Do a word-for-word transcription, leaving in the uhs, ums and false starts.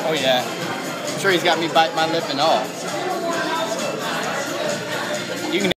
Oh yeah. I'm sure he's got me bite my lip and all. You can